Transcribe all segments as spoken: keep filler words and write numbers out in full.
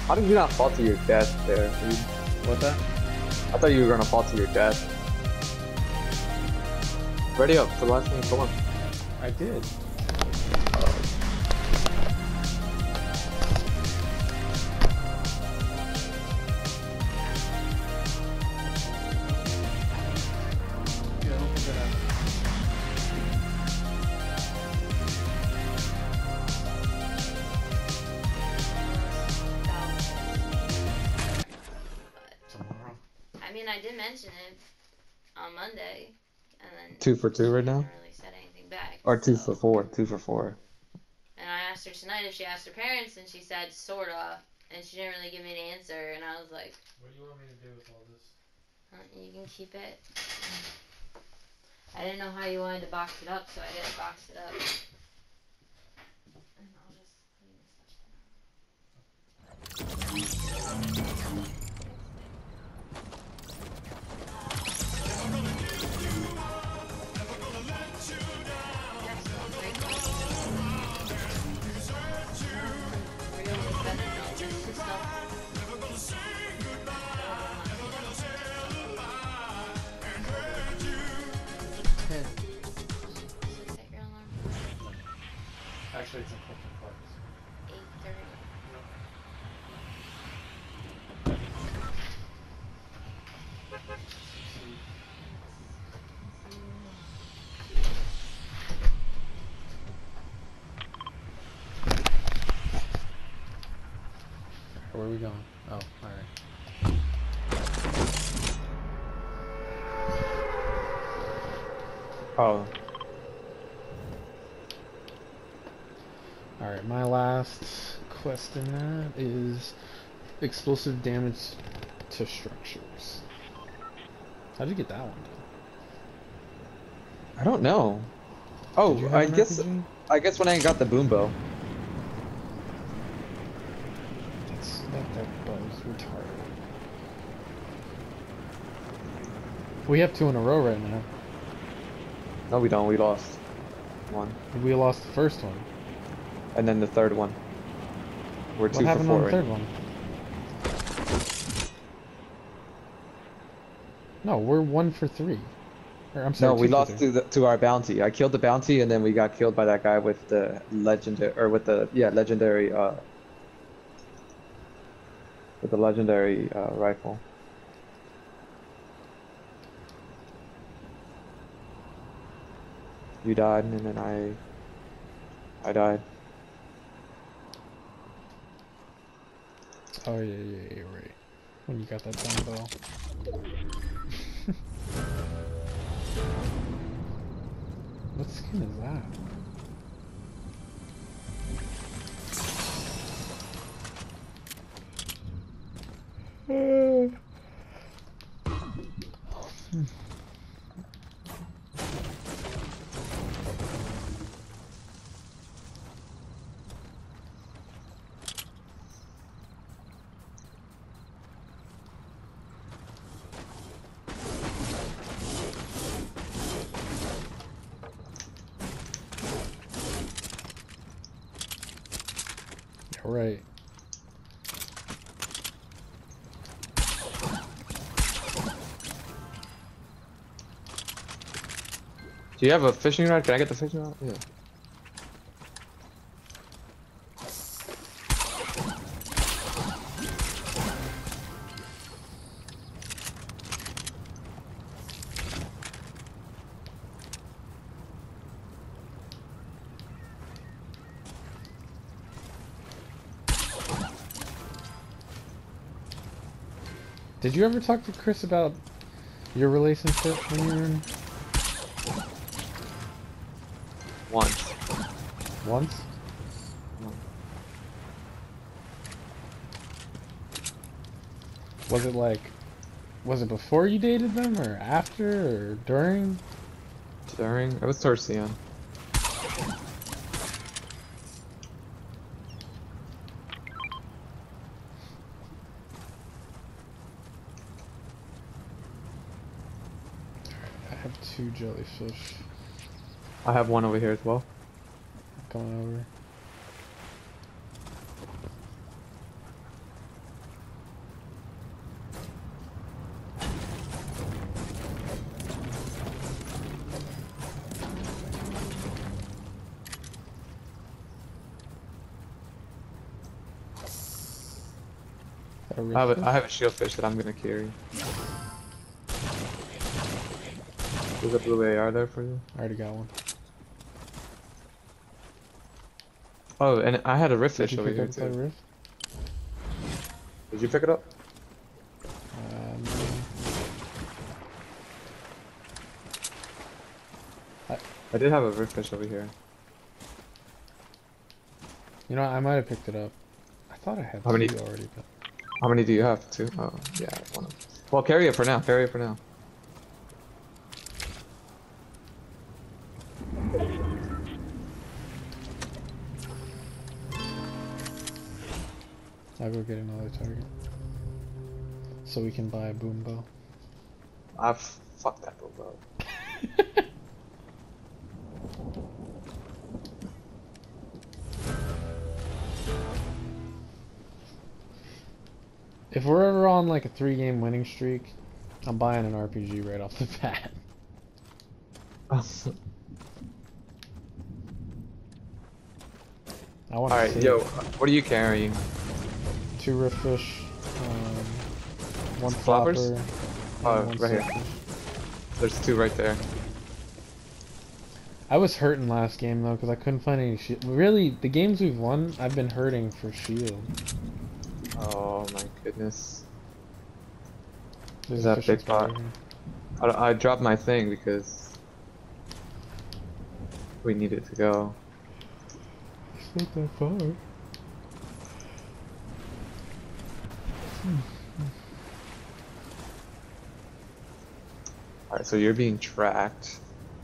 How did you not fall to your death there, dude? What's that? I thought you were gonna fall to your death. Ready up for the last thing, come on. I did. I did mention it on Monday, and then two for two right now. Never really said anything back. Or two so. for four. Two for four. And I asked her tonight if she asked her parents, and she said sorta, and she didn't really give me an answer. And I was like, "What do you want me to do with all this?" Uh, you can keep it. I didn't know how you wanted to box it up, so I didn't box it up. And I'll just clean this up now. Actually, it's in Clifton Parks. eight thirty. Where are we going? Oh, alright. Oh. Alright, my last quest in that is explosive damage to structures. How'd you get that one done? I don't know. Oh, I guess R P G? I guess when I got the boom bow. That's that that bow's retarded. We have two in a row right now. No, we don't. We lost one. We lost the first one. And then the third one. We're two what happened for four on the third right one? No, we're one for three. Or, I'm sorry. No, we lost to the, to our bounty. I killed the bounty, and then we got killed by that guy with the legendary, or with the yeah legendary, uh, with the legendary uh, rifle. You died, and then I, I died. Oh yeah, yeah, yeah, right. When you got that dumbbell. What skin is that? Right. Do you have a fishing rod? Can I get the fishing rod? Yeah. Did you ever talk to Chris about your relationship when you were in? Once. Once? Once. Was it like, was it before you dated them, or after, or during? During? It was towards the end. I have two jellyfish. I have one over here as well. Going over. A I have rift a, I have a shield fish that I'm gonna carry. There's a blue A R there for you. I already got one. Oh, and I had a rift Did fish you over pick here up that too. rift? Did you pick it up? Uh, no. I did have a rift fish over here. You know, I might have picked it up. I thought I had How two many- already, but How many do you have? Two? Oh, yeah, one of them. Well, carry it for now. Carry it for now. I'll go get another target. So we can buy a boom bow. Ah, f- fuck that boom bow. If we're ever on like a three game winning streak, I'm buying an R P G right off the bat. I want to Alright, yo, what are you carrying? two rift fish, um, one Floppers? flopper, Oh, and one right here. silkfish. There's two right there. I was hurting last game though because I couldn't find any shield. Really, the games we've won, I've been hurting for shield. Oh my goodness. There's That a fishing big spot pot. right here. I, I dropped my thing because we needed to go. It's not that far. Alright, so you're being tracked.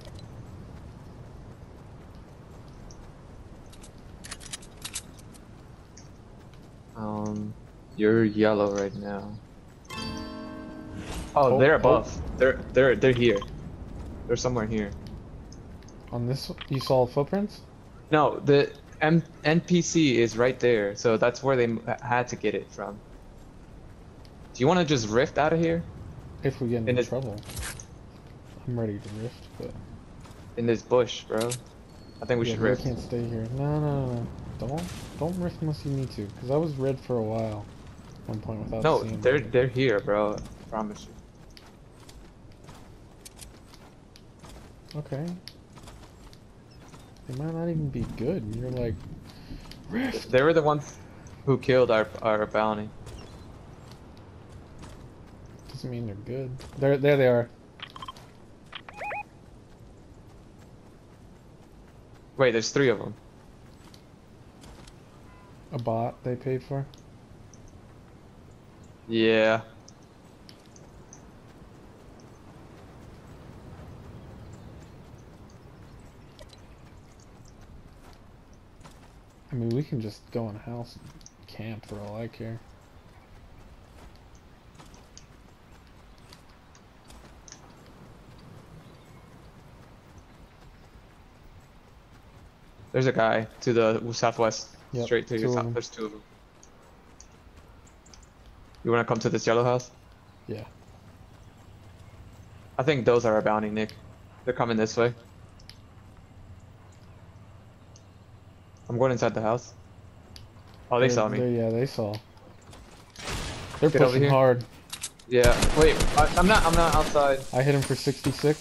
Um, you're yellow right now. Oh, Oh, they're oh. above. They're they're they're here. They're somewhere here. On this, you saw footprints? No, the M N P C is right there, so that's where they m- had to get it from. Do you want to just rift out of here? If we get And into it- trouble. I'm ready to rift, but In this bush, bro. I think we yeah, should we rift. can't stay here. No, no, no, no. Don't, don't rift unless you need to, because I was red for a while. One point without No, seeing they're them. they're here, bro. I promise you. Okay. They might not even be good. and You're like, rift. They were the ones who killed our our bounty. Doesn't mean they're good. There, there they are. Wait, there's three of them. A bot they paid for. Yeah. I mean, we can just go in a house and camp for all I care. There's a guy to the southwest. Yep, Straight to two your of south. them. There's two of them. You wanna come to this yellow house? Yeah. I think those are our bounty, Nick. They're coming this way. I'm going inside the house. Oh, they They're- saw me. they're- Yeah, they saw. They're Get over pushing here. hard. Yeah. Wait, I, I'm not. I'm not outside. I hit him for sixty-six.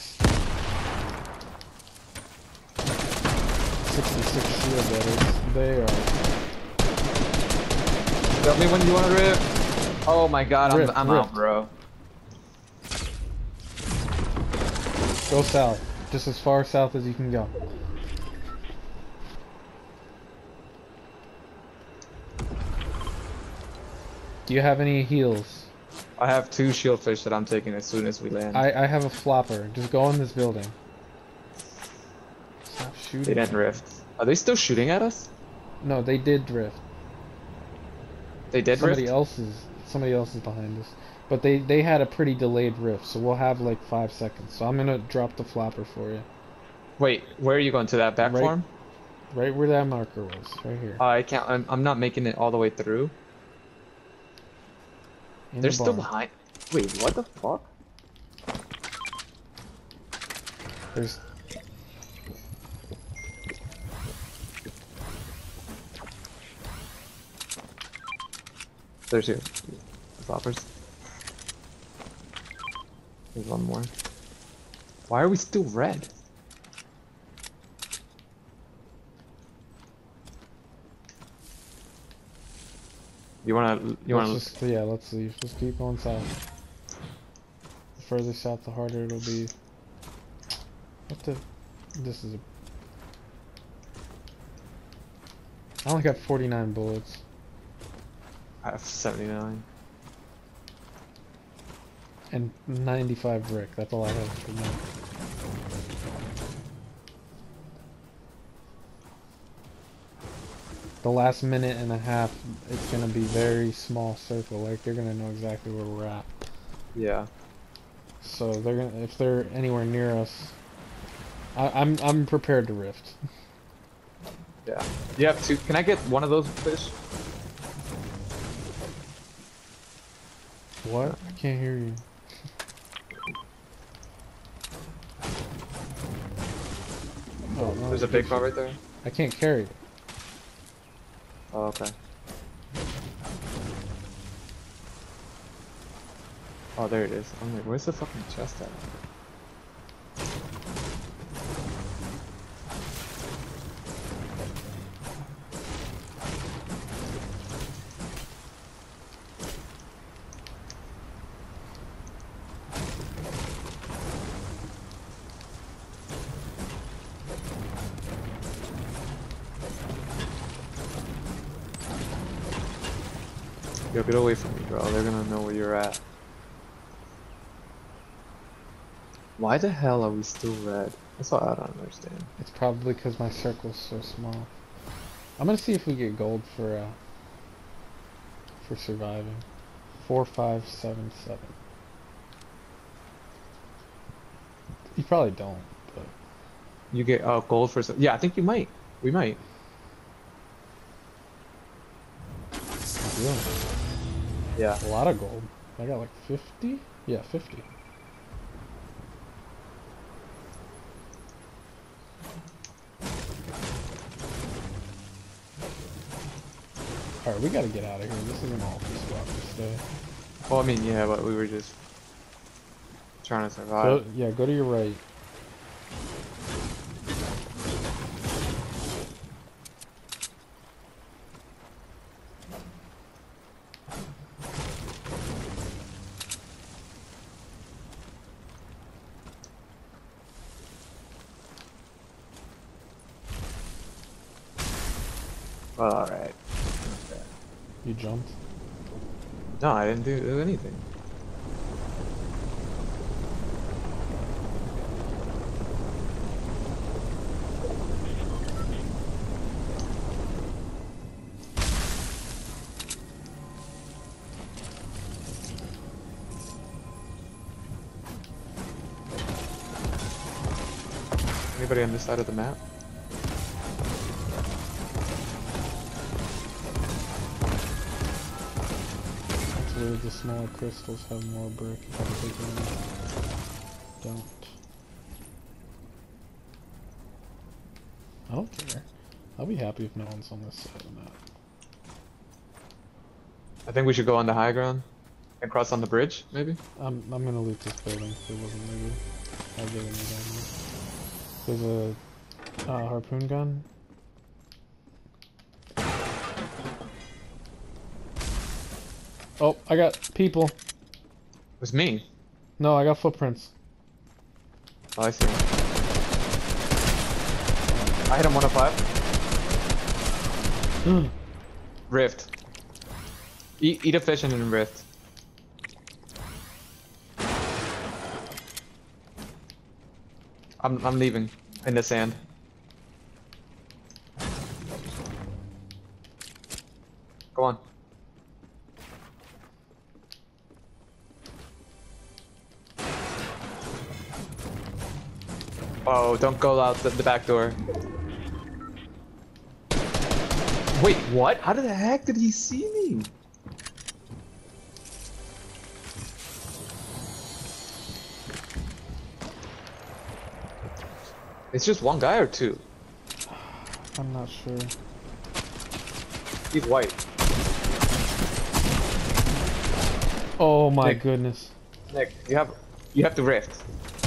sixty-six shield that is. They are. Tell me when you want to rip. Oh my God, I'm Rip, I'm rip. out, bro. Go south. Just as far south as you can go. Do you have any heals? I have two shield fish that I'm taking as soon as we land. I, I have a flopper. Just go in this building. Stop shooting. They didn't rift. Are they still shooting at us? No, they did drift. They did Somebody rift? else is somebody else is behind us. But they, they had a pretty delayed rift, so we'll have like five seconds. So I'm gonna drop the flopper for you. Wait, where are you going? To that back Right- farm? Right where that marker was. Right here. Uh, I can't. I'm, I'm not making it all the way through. In They're the still barn. behind. Wait, what the fuck? There's There's here. stoppers. There's one more. Why are we still red? You wanna, you wanna... Let's just, yeah, let's leave. Let's keep going south. The further south, the harder it'll be. What the... This is a... I only got forty-nine bullets. I have seventy-nine. And ninety-five brick. That's all I have for now. The last minute and a half, it's gonna be very small circle. Like, they're gonna know exactly where we're at. Yeah. So they're gonna, if they're anywhere near us, I, I'm I'm prepared to rift. Yeah. You have two. Can I get one of those fish? What? I can't hear you. Oh, no, There's a big one right there. I can't carry it. Oh, okay. Oh, there it is. I'm like, where's the fucking chest at? Yo, get away from me, bro. They're gonna know where you're at. Why the hell are we still red? That's what I don't understand. It's probably because my circle's so small. I'm gonna see if we get gold for uh for surviving. Four, five, seven, seven. You probably don't, but You get uh, gold for some. Yeah, I think you might. We might. yeah, Yeah. a lot of gold. I got like fifty. Yeah, fifty. Alright, we gotta get out of here. This isn't all this spot to stay. Well, I mean, yeah, but we were just trying to Go, survive. yeah, go to your right. Well, alright. You jumped. No, I didn't do, do anything. Anybody on this side of the map? That's weird, the smaller crystals have more brick. If I take them, don't. I don't care. I'll be happy if no one's on this side of the map. I think we should go on the high ground and cross on the bridge, maybe? I'm I'm gonna loot this building if it wasn't looted. I'll get it down here. There's a uh, harpoon gun. Oh, I got people. It was me. No, I got footprints. Oh, I see. I hit him one oh five. Rift. Eat, eat a fish and then rift. I'm, I'm leaving in the sand. Go on. Oh, don't go out the, the back door. Wait, what? How the heck did he see me? It's just one guy or two? I'm not sure. He's white. Oh my Nick. goodness. Nick, you have you have to rift.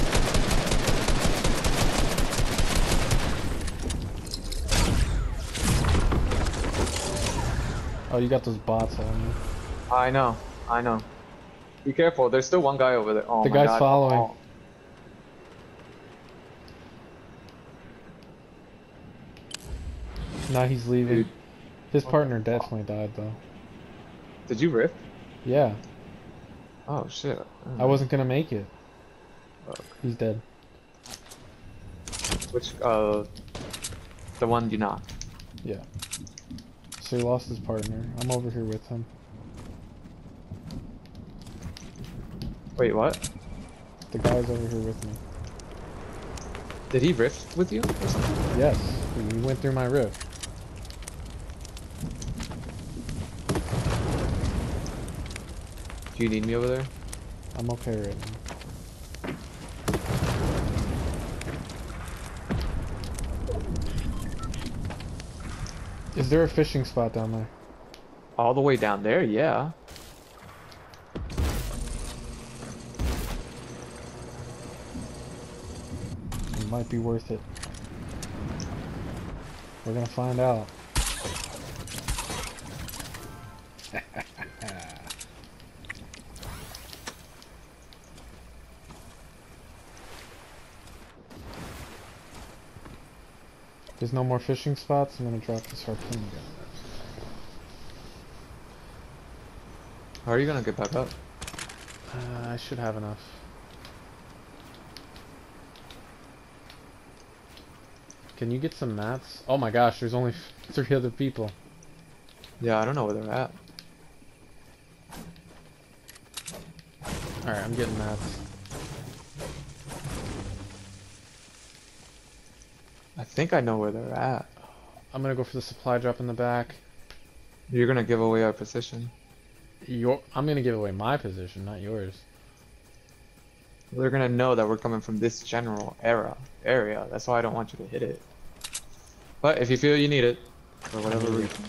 Oh, you got those bots on you. I know, I know. Be careful. There's still one guy over there. Oh The my guy's God. following. Oh. Now he's leaving. Dude. His What partner the fuck? definitely died though. Did you rift? Yeah, Oh shit. I wasn't gonna make it. Fuck. He's dead. Which uh, the one you knocked. Yeah. So he lost his partner. I'm over here with him. Wait, what? The guy's over here with me. Did he rift with you or something? Yes, he went through my rift. Do you need me over there? I'm okay right now. Is there a fishing spot down there? All the way down there? Yeah. It might be worth it. We're gonna find out. There's no more fishing spots. I'm gonna drop this harpoon again. How are you gonna get back up? Uh, I should have enough. Can you get some mats? Oh my gosh, there's only three other people. Yeah, I don't know where they're at. Alright, I'm getting mats. I think I know where they're at. I'm gonna go for the supply drop in the back. You're gonna give away our position. Your, I'm gonna give away my position, not yours. They're gonna know that we're coming from this general era area. That's why I don't want you to hit it. But if you feel you need it, for whatever reason.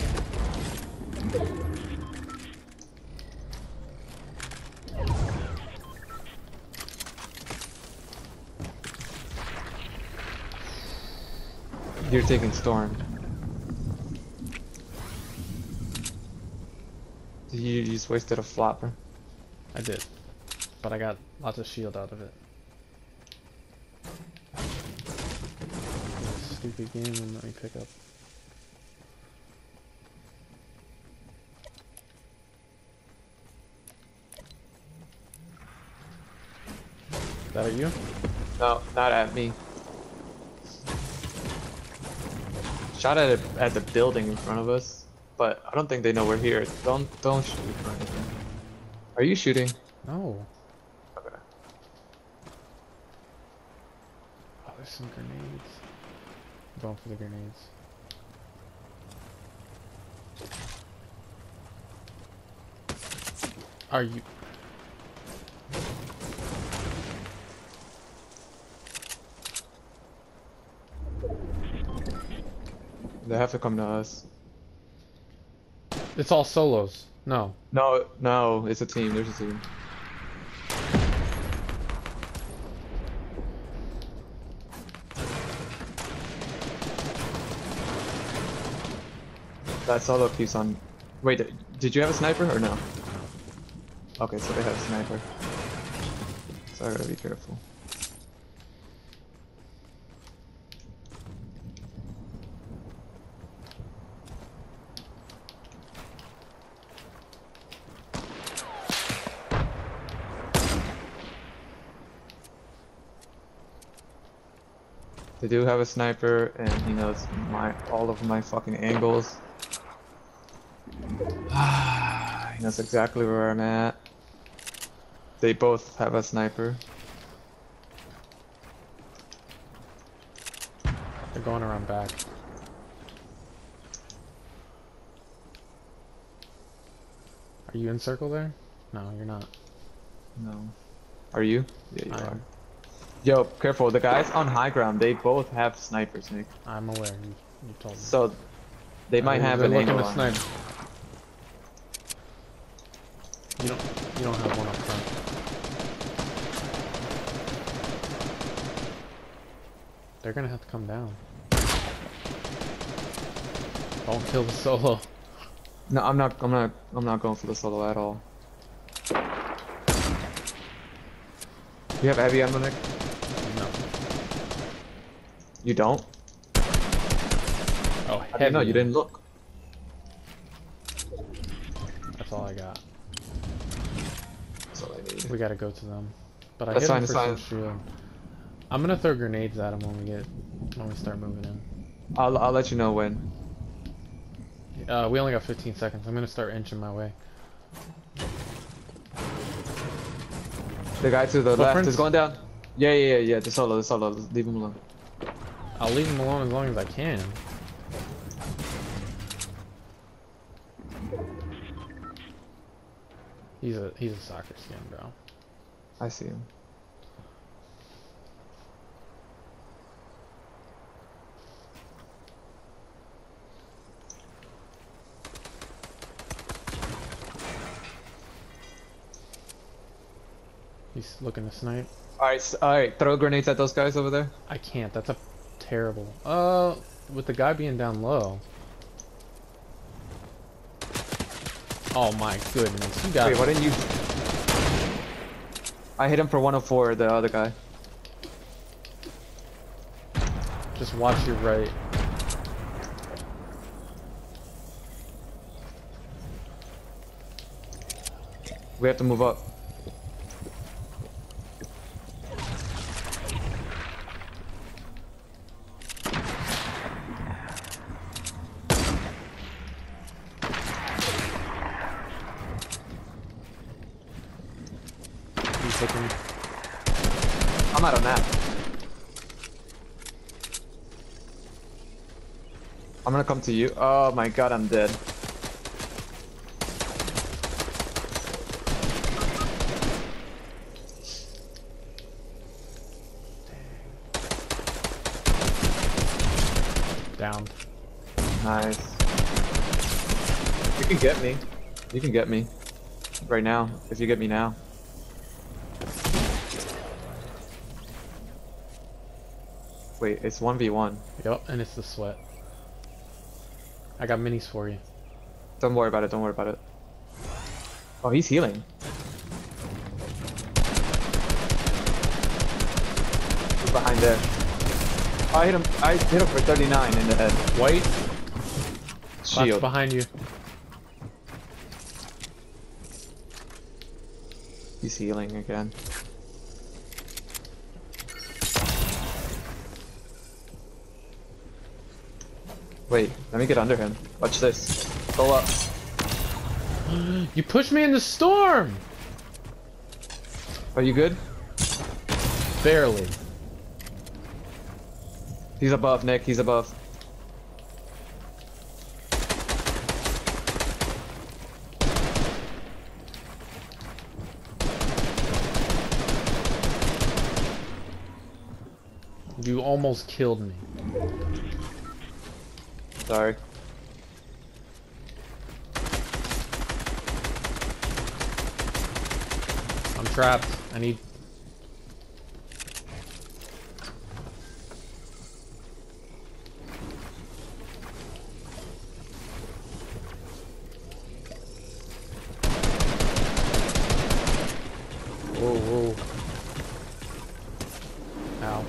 You're taking storm. You just wasted a flopper. I did. But I got lots of shield out of it. Stupid game and let me pick up. Is that at you? No, not at me. Shot at it at the building in front of us, but I don't think they know we're here. Don't don't shoot or anything. Are you shooting? No. Okay. Oh, there's some grenades. I'm going for the grenades. Are you... They have to come to us. It's all solos. No. No, no, it's a team. There's a team. That solo keeps on. Wait, did- did you have a sniper or no? Okay, so they have a sniper. So I gotta be careful. They do have a sniper, and he knows my all of my fucking angles. He knows exactly where I'm at. They both have a sniper. They're going around back. Are you in circle there? No, you're not. No. Are you? Yeah, you I are. am. Yo, careful. The guys on high ground, they both have snipers, Nick. I'm aware. You, you told me. So, they might Uh, have they're an looking angle to on snipe. us. You don't. You don't have one up front. They're gonna have to come down. Don't kill the solo. No, I'm not. I'm not. I'm not going for the solo at all. You have heavy ammo, Nick? No. You don't? Oh, I heavy. didn't know. You didn't look. That's all I got. That's all I need. We gotta go to them. But I That's hit fine, him for that's some fine. shield. I'm gonna throw grenades at him when we get when we start moving in. I'll I'll let you know when. Uh, we only got fifteen seconds. I'm gonna start inching my way. The guy to the left Footprints? is going down. Yeah, yeah, yeah, yeah. The solo, the solo. Leave him alone. I'll leave him alone as long as I can. He's a he's a soccer skin, bro. I see him. He's looking to snipe. All right, all right. Throw grenades at those guys over there. I can't. That's a terrible. Uh, with the guy being down low. Oh my goodness, you got. Wait, why didn't you? I hit him for one oh four. The other guy. Just watch your right. We have to move up. He's looking. I'm out of map. I'm gonna come to you. Oh my god, I'm dead. Down. Nice. You can get me. You can get me. Right now. If you get me now. Wait, it's one v one. Yep, and it's the sweat. I got minis for you. Don't worry about it, don't worry about it. Oh, he's healing. He's behind there. Oh, I hit him. I hit him for thirty-nine in the head. White. Shield. Box behind you. He's healing again. Wait, let me get under him. Watch this. Go up. You pushed me in the storm! Are you good? Barely. He's above, Nick. He's above. You almost killed me. Sorry. I'm trapped. I need... Whoa, whoa. Ow.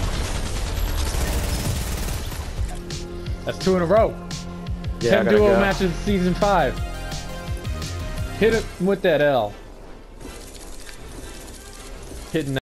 That's two in a row. Yeah, I Ten gotta duo go. matches season five. Hit it with that L. Hitting